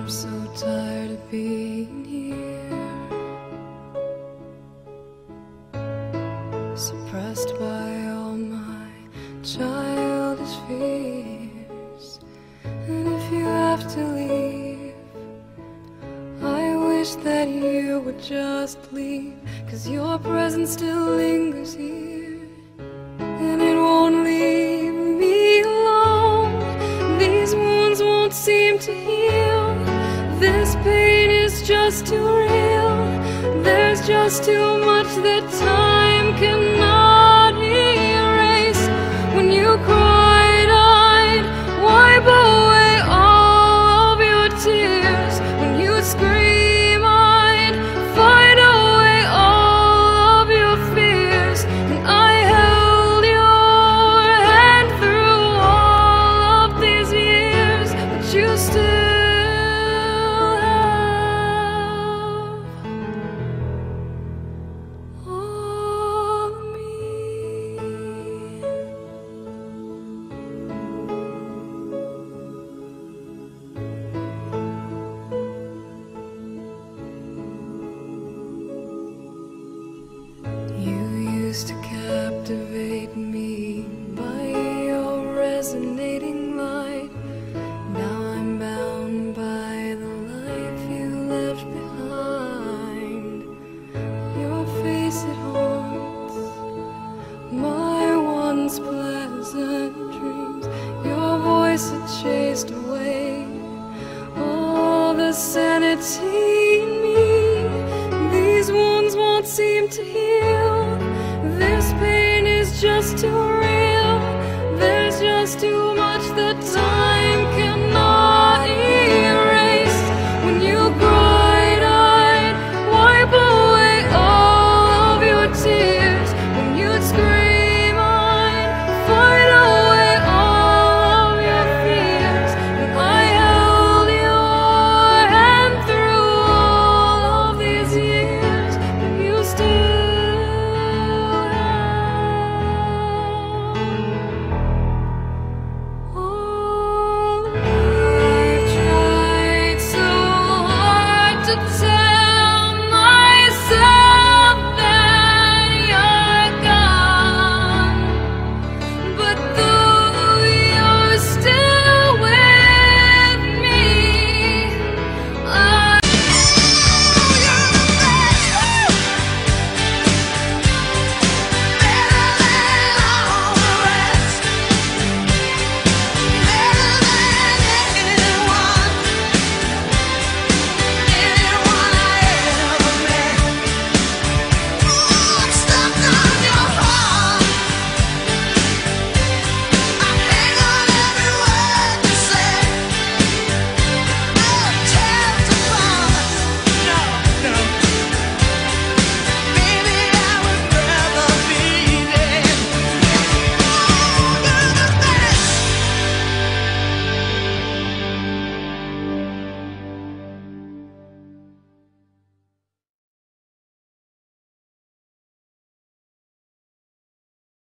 I'm so tired of being here, suppressed by all my childish fears. And if you have to leave, I wish that you would just leave, 'cause your presence still lingers here, and it won't leave me alone. These wounds won't seem to heal. This pain is just too real. There's just too much that time cannot erase. When you cried, I'd wipe away all of your tears. When you scream, I'd fight away all of your fears. And I held your hand through all of these years, but you still to captivate me by your resonating light. Now I'm bound by the life you left behind. Your face, it haunts my once pleasant dreams. Your voice, it chased away all the sanity in me. These wounds won't seem to heal. This pain is just too